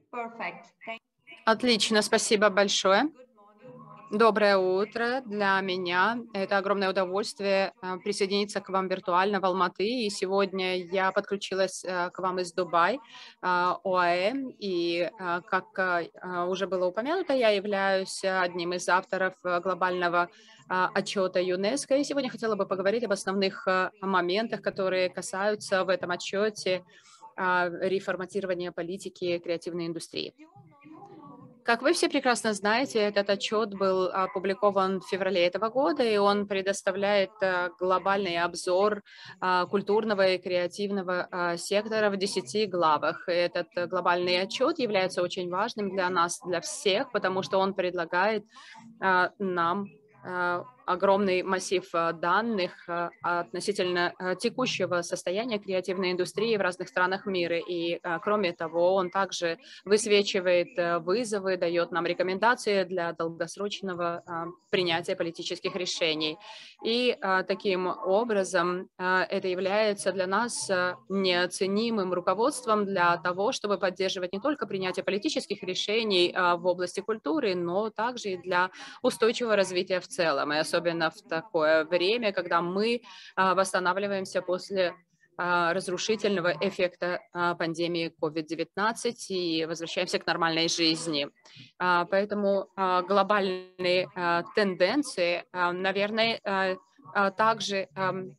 Отлично, спасибо большое. Доброе утро. Для меня это огромное удовольствие присоединиться к вам виртуально в Алматы. И сегодня я подключилась к вам из Дубай, ОАЭ. И как уже было упомянуто, я являюсь одним из авторов глобального отчета ЮНЕСКО. И сегодня хотела бы поговорить об основных моментах, которые касаются в этом отчете реформатирования политики креативной индустрии. Как вы все прекрасно знаете, этот отчет был опубликован в феврале этого года, и он предоставляет глобальный обзор культурного и креативного сектора в 10 главах. Этот глобальный отчет является очень важным для нас, для всех, потому что он предлагает нам огромный массив данных относительно текущего состояния креативной индустрии в разных странах мира. И, кроме того, он также высвечивает вызовы, дает нам рекомендации для долгосрочного принятия политических решений. И таким образом это является для нас неоценимым руководством для того, чтобы поддерживать не только принятие политических решений в области культуры, но также и для устойчивого развития в целом, и особенно в такое время, когда мы восстанавливаемся после разрушительного эффекта пандемии COVID-19 и возвращаемся к нормальной жизни. Поэтому глобальные тенденции, наверное, также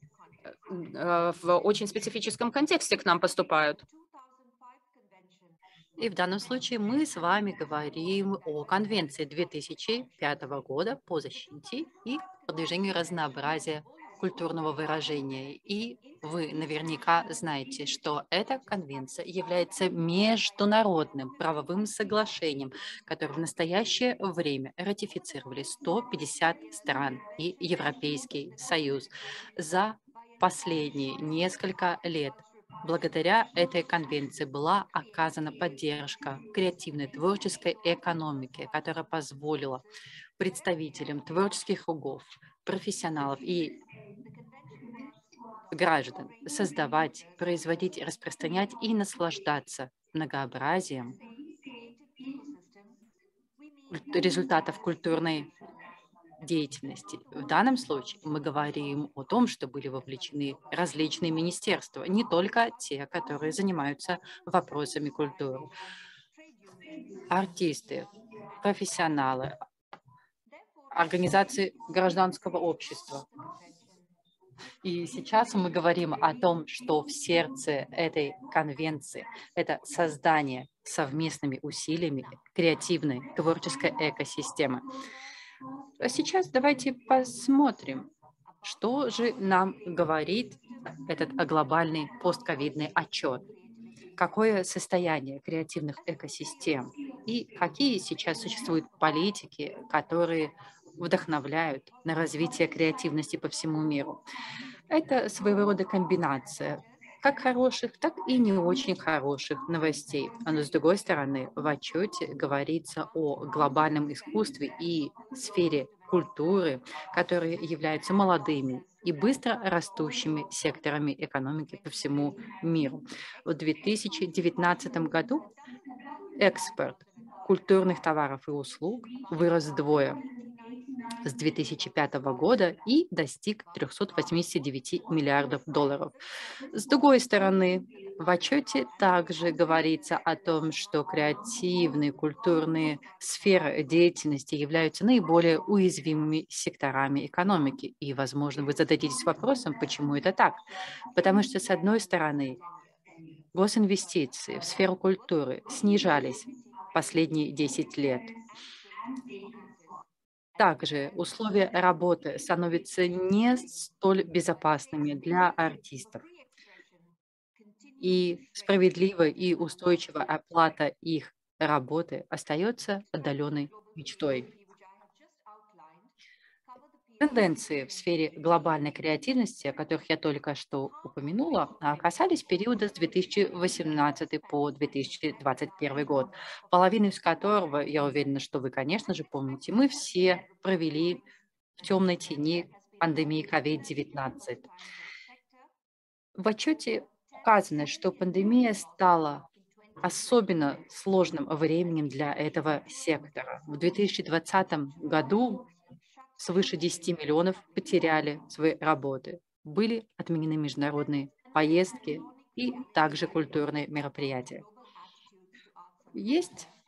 в очень специфическом контексте к нам поступают. И в данном случае мы с вами говорим о Конвенции 2005 года по защите и продвижению разнообразия культурного выражения. И вы наверняка знаете, что эта конвенция является международным правовым соглашением, которое в настоящее время ратифицировали 150 стран и Европейский Союз за последние несколько лет. Благодаря этой конвенции была оказана поддержка креативной творческой экономике, которая позволила представителям творческих кругов, профессионалов и граждан создавать, производить, распространять и наслаждаться многообразием результатов культурной деятельности. В данном случае мы говорим о том, что были вовлечены различные министерства, не только те, которые занимаются вопросами культуры. Артисты, профессионалы, организации гражданского общества. И сейчас мы говорим о том, что в сердце этой конвенции это создание совместными усилиями креативной творческой экосистемы. А сейчас давайте посмотрим, что же нам говорит этот глобальный постковидный отчет. Какое состояние креативных экосистем и какие сейчас существуют политики, которые вдохновляют на развитие креативности по всему миру. Это своего рода комбинация как хороших, так и не очень хороших новостей. Но с другой стороны, в отчете говорится о глобальном искусстве и сфере культуры, которые являются молодыми и быстро растущими секторами экономики по всему миру. В 2019 году экспорт культурных товаров и услуг вырос вдвое с 2005 года и достиг 389 миллиардов долларов. С другой стороны, в отчете также говорится о том, что креативные, культурные сферы деятельности являются наиболее уязвимыми секторами экономики. И, возможно, вы зададитесь вопросом, почему это так? Потому что, с одной стороны, госинвестиции в сферу культуры снижались последние 10 лет. Также условия работы становятся не столь безопасными для артистов. И справедливая и устойчивая оплата их работы остается отдаленной мечтой. Тенденции в сфере глобальной креативности, о которых я только что упомянула, касались периода с 2018 по 2021 год, половину из которого, я уверена, что вы, конечно же, помните, мы все провели в темной тени пандемии COVID-19. В отчете указано, что пандемия стала особенно сложным временем для этого сектора. В 2020 году свыше 10 миллионов потеряли свои работы. Были отменены международные поездки и также культурные мероприятия. Есть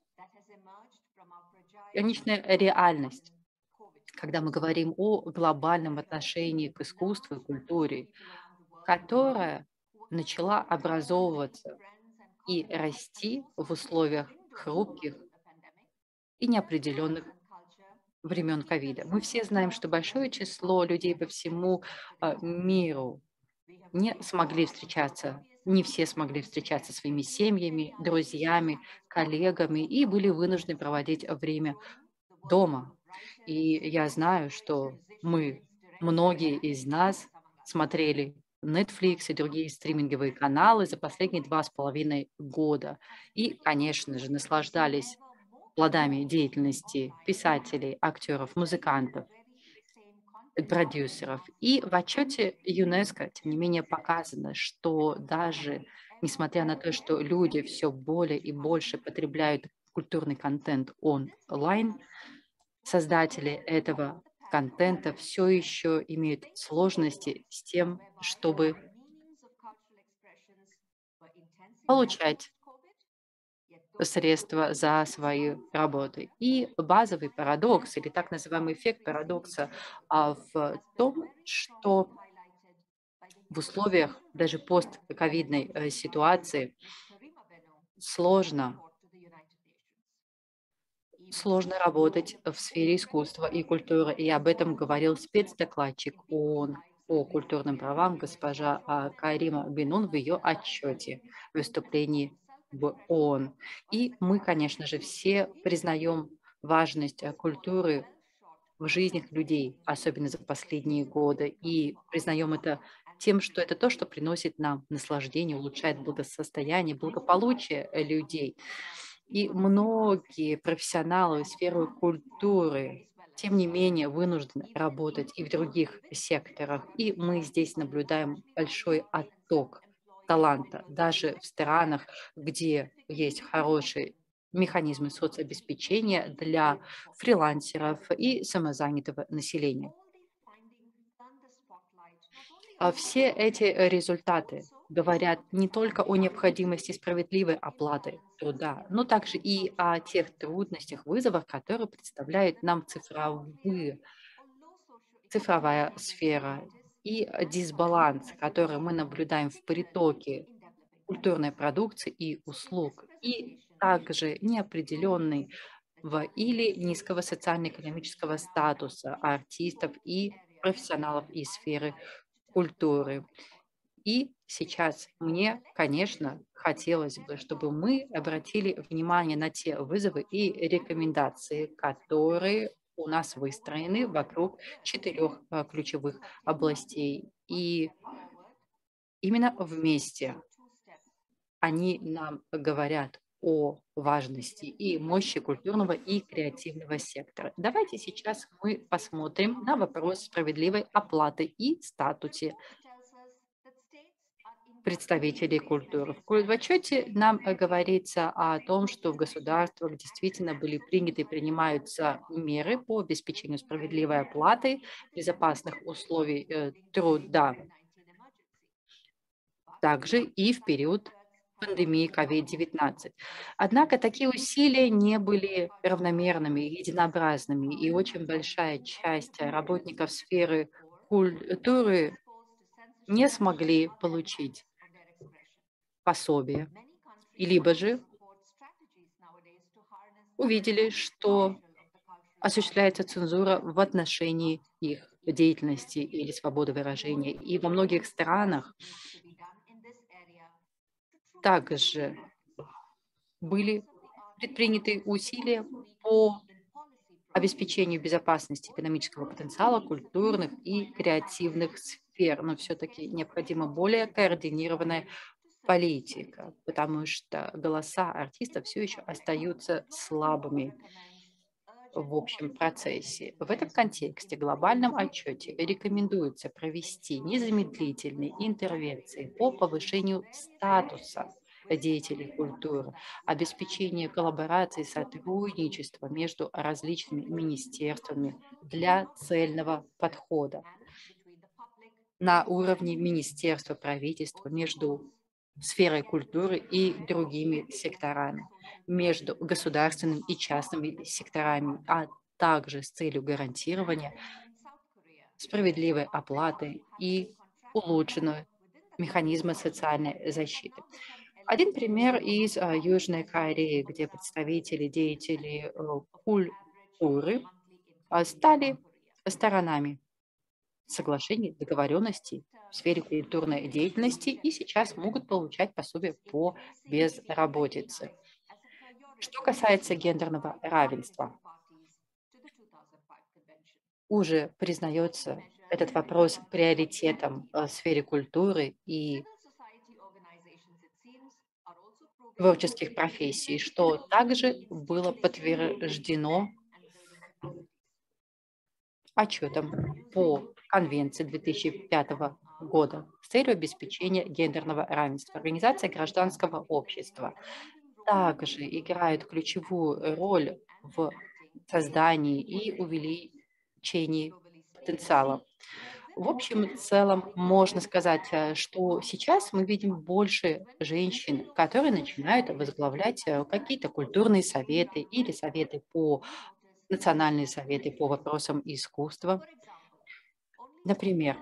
конечная реальность, когда мы говорим о глобальном отношении к искусству и культуре, которая начала образовываться и расти в условиях хрупких и неопределенных времен ковида. Мы все знаем, что большое число людей по всему миру не смогли встречаться, не все смогли встречаться со своими семьями, друзьями, коллегами и были вынуждены проводить время дома. И я знаю, что многие из нас смотрели Netflix и другие стриминговые каналы за последние 2,5 года. И, конечно же, наслаждались плодами деятельности писателей, актеров, музыкантов, продюсеров. И в отчете ЮНЕСКО, тем не менее, показано, что даже несмотря на то, что люди все более и больше потребляют культурный контент онлайн, создатели этого контента все еще имеют сложности с тем, чтобы получать средства за свои работы. И базовый парадокс, или так называемый эффект парадокса, в том, что в условиях даже постковидной ситуации сложно, сложно работать в сфере искусства и культуры. И об этом говорил спецдокладчик ООН по культурным правам госпожа Карима Бенун в ее отчете, выступлении в ООН. И мы, конечно же, все признаем важность культуры в жизнях людей, особенно за последние годы, и признаем это тем, что это то, что приносит нам наслаждение, улучшает благосостояние, благополучие людей. И многие профессионалы сферы культуры, тем не менее, вынуждены работать и в других секторах. И мы здесь наблюдаем большой отток таланта, даже в странах, где есть хорошие механизмы соцобеспечения для фрилансеров и самозанятого населения. Все эти результаты говорят не только о необходимости справедливой оплаты труда, но также и о тех трудностях, вызовах, которые представляет нам цифровая сфера и дисбаланс, который мы наблюдаем в притоке культурной продукции и услуг, и также неопределенный или низкого социально-экономического статуса артистов и профессионалов из сферы культуры. И сейчас мне, конечно, хотелось бы, чтобы мы обратили внимание на те вызовы и рекомендации, которые у нас выстроены вокруг 4 ключевых областей. И именно вместе они нам говорят о важности и мощи культурного и креативного сектора. Давайте сейчас мы посмотрим на вопрос справедливой оплаты и статусе представителей культуры. В отчете нам говорится о том, что в государствах действительно были приняты и принимаются меры по обеспечению справедливой оплаты, безопасных условий труда, также и в период пандемии COVID-19. Однако такие усилия не были равномерными и единообразными, и очень большая часть работников сферы культуры не смогли получить пособие, и либо же увидели, что осуществляется цензура в отношении их деятельности или свободы выражения. И во многих странах также были предприняты усилия по обеспечению безопасности экономического потенциала культурных и креативных сфер, но все-таки необходима более координированная политика, потому что голоса артистов все еще остаются слабыми в общем процессе. В этом контексте в глобальном отчете рекомендуется провести незамедлительные интервенции по повышению статуса деятелей культуры, обеспечение коллаборации и сотрудничества между различными министерствами для цельного подхода на уровне министерства, правительства, между сферой культуры и другими секторами, между государственными и частными секторами, а также с целью гарантирования справедливой оплаты и улучшенного механизма социальной защиты. Один пример из Южной Кореи, где представители, деятели культуры стали сторонами соглашений, договоренностей в сфере культурной деятельности и сейчас могут получать пособие по безработице. Что касается гендерного равенства, уже признается этот вопрос приоритетом в сфере культуры и творческих профессий, что также было подтверждено отчетом по Конвенции 2005 года с целью обеспечения гендерного равенства. Организация гражданского общества также играет ключевую роль в создании и увеличении потенциала. В общем и целом можно сказать, что сейчас мы видим больше женщин, которые начинают возглавлять какие-то культурные советы или советы по национальные советы по вопросам искусства. Например,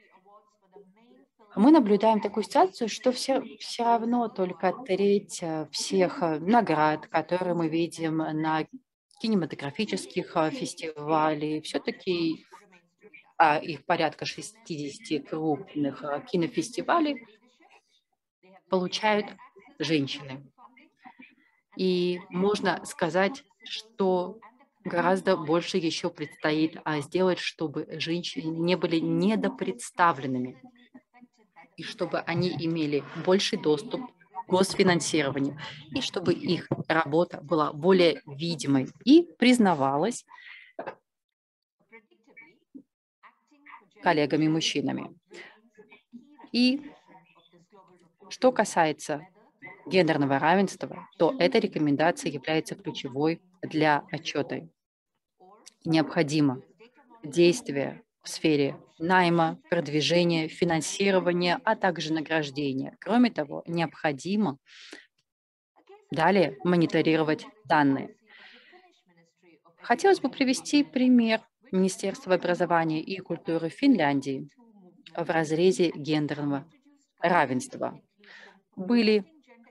мы наблюдаем такую ситуацию, что все равно только треть всех наград, которые мы видим на кинематографических фестивалях, все-таки их порядка 60 крупных кинофестивалей получают женщины. И можно сказать, что гораздо больше еще предстоит сделать, чтобы женщины не были недопредставленными и чтобы они имели больший доступ к госфинансированию, и чтобы их работа была более видимой и признавалась коллегами-мужчинами. И что касается гендерного равенства, то эта рекомендация является ключевой для отчета. Необходимо действие в сфере найма, продвижения, финансирования, а также награждения. Кроме того, необходимо далее мониторировать данные. Хотелось бы привести пример Министерства образования и культуры Финляндии в разрезе гендерного равенства. Были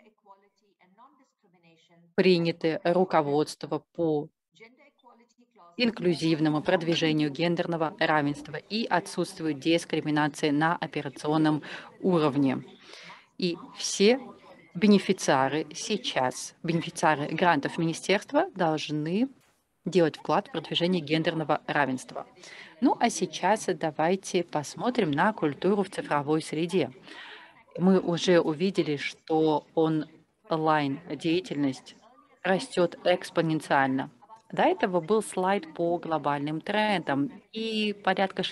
приняты руководства по инклюзивному продвижению гендерного равенства и отсутствует дискриминация на операционном уровне. И все бенефициары сейчас, бенефициары грантов министерства должны делать вклад в продвижение гендерного равенства. Ну а сейчас давайте посмотрим на культуру в цифровой среде. Мы уже увидели, что онлайн-деятельность растет экспоненциально. До этого был слайд по глобальным трендам, и порядка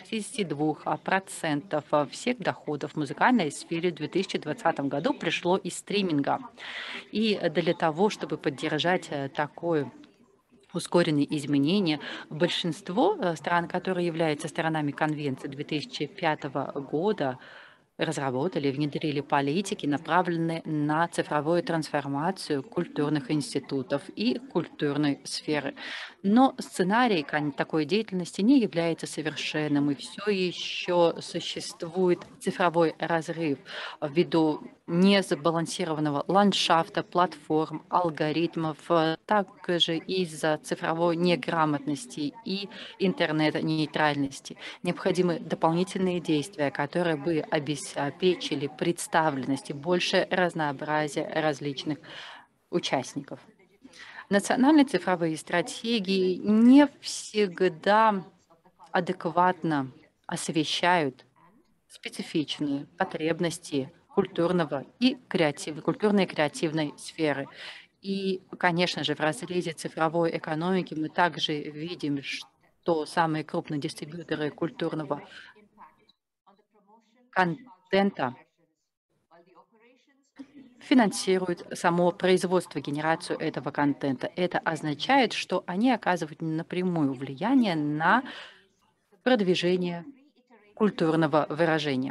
62% всех доходов в музыкальной сфере в 2020 году пришло из стриминга. И для того, чтобы поддержать такое ускоренные изменения, большинство стран, которые являются сторонами Конвенции 2005 года, разработали и внедрили политики, направленные на цифровую трансформацию культурных институтов и культурной сферы. Но сценарий такой деятельности не является совершенным, и все еще существует цифровой разрыв ввиду несбалансированного ландшафта, платформ, алгоритмов, также из-за цифровой неграмотности и интернет-нейтральности. Необходимы дополнительные действия, которые бы обеспечили представленность и больше разнообразия различных участников. Национальные цифровые стратегии не всегда адекватно освещают специфичные потребности культурной и креативной сферы. И, конечно же, в разрезе цифровой экономики мы также видим, что самые крупные дистрибьюторы культурного контента финансируют само производство, генерацию этого контента. Это означает, что они оказывают напрямую влияние на продвижение культурного выражения.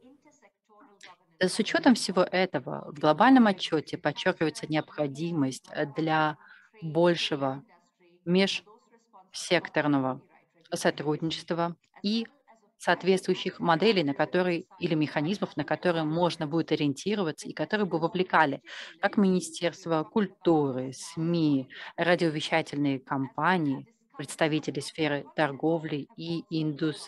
С учетом всего этого, в глобальном отчете подчеркивается необходимость для большего межсекторного сотрудничества и соответствующих моделей, на которые или механизмов, на которые можно будет ориентироваться и которые бы вовлекали как Министерство культуры, СМИ, радиовещательные компании, представители сферы торговли и индустрии,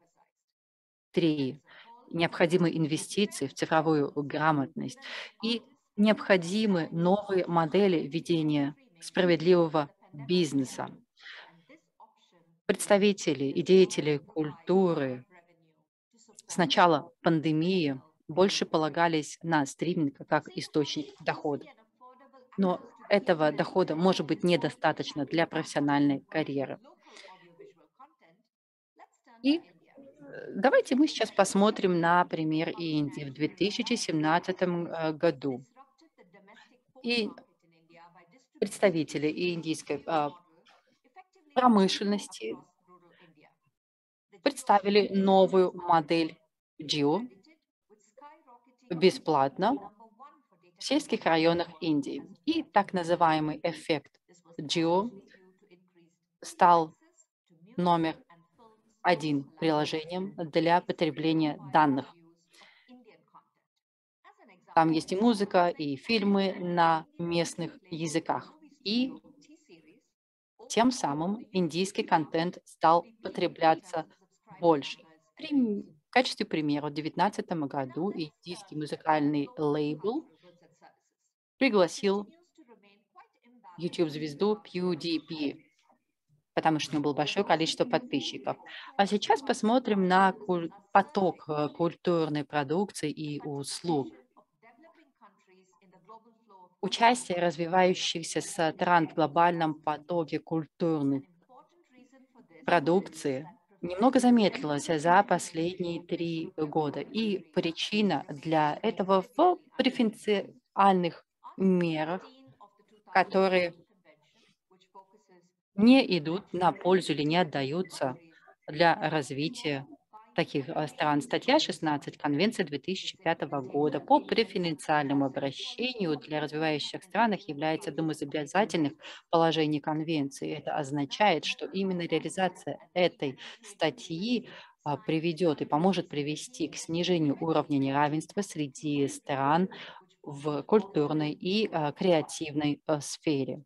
необходимы инвестиции в цифровую грамотность и необходимы новые модели ведения справедливого бизнеса. Представители и деятели культуры с начала пандемии больше полагались на стриминг как источник дохода. Но этого дохода может быть недостаточно для профессиональной карьеры. И давайте мы сейчас посмотрим на пример Индии в 2017 году. И представители индийской промышленности представили новую модель Jio бесплатно в сельских районах Индии. И так называемый эффект Jio стал номер один приложением для потребления данных. Там есть и музыка, и фильмы на местных языках. И тем самым индийский контент стал потребляться больше. В качестве примера, в 2019 году индийский музыкальный лейбл пригласил YouTube-звезду PewDiePie, потому что у него было большое количество подписчиков. А сейчас посмотрим на поток культурной продукции и услуг. Участие развивающихся стран в глобальном потоке культурной продукции немного замедлилось за последние 3 года. И причина для этого в преференциальных мерах, которые не идут на пользу или не отдаются для развития таких стран. Статья 16 Конвенции 2005 года по преференциальному обращению для развивающихся стран является одним из обязательных положений Конвенции. Это означает, что именно реализация этой статьи приведет и поможет привести к снижению уровня неравенства среди стран в культурной и креативной сфере.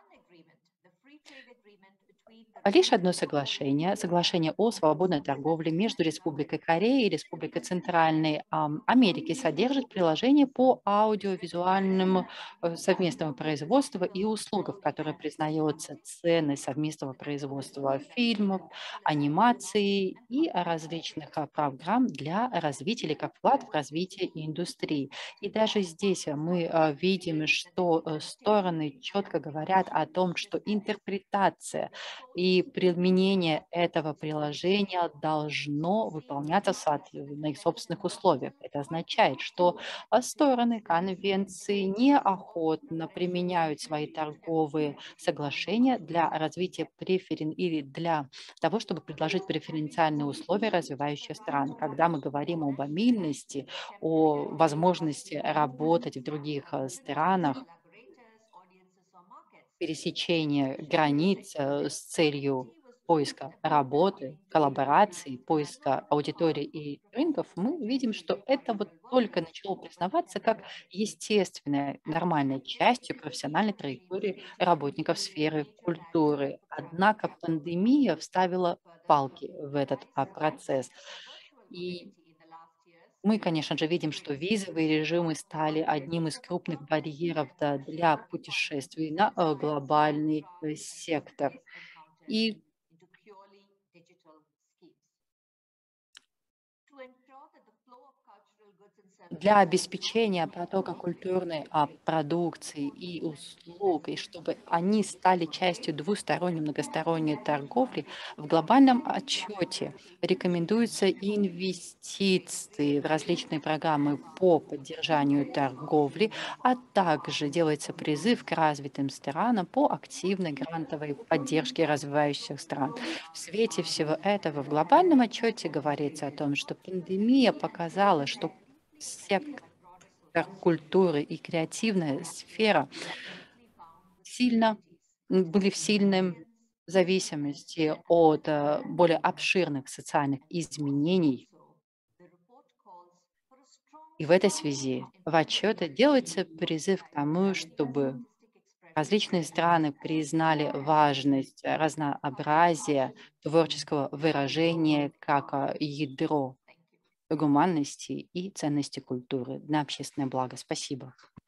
Лишь одно соглашение, соглашение о свободной торговле между Республикой Корея и Республикой Центральной Америки содержит приложение по аудиовизуальному совместному производству и услугам, которое признается ценой совместного производства фильмов, анимации и различных программ для развития или как вклад в развитие индустрии. И даже здесь мы видим, что стороны четко говорят о том, что интерпретация и применение этого приложения должно выполняться на их собственных условиях. Это означает, что стороны конвенции неохотно применяют свои торговые соглашения для развития или для того, чтобы предложить преференциальные условия развивающих стран. Когда мы говорим о мобильности, о возможности работать в других странах, пересечения границ с целью поиска работы, коллаборации, поиска аудитории и рынков, мы видим, что это вот только начало признаваться как естественная, нормальная частью профессиональной траектории работников сферы культуры. Однако пандемия вставила палки в этот процесс. И мы, конечно же, видим, что визовые режимы стали одним из крупных барьеров для путешествий на глобальный сектор. И для обеспечения потока культурной продукции и услуг, и чтобы они стали частью двусторонней, многосторонней торговли, в глобальном отчете рекомендуются инвестиции в различные программы по поддержанию торговли, а также делается призыв к развитым странам по активной грантовой поддержке развивающихся стран. В свете всего этого в глобальном отчете говорится о том, что пандемия показала, что сектор культуры и креативная сфера сильно были в сильном зависимости от более обширных социальных изменений. И в этой связи в отчете делается призыв к тому, чтобы различные страны признали важность разнообразия творческого выражения как ядро гуманности и ценности культуры на общественное благо. Спасибо.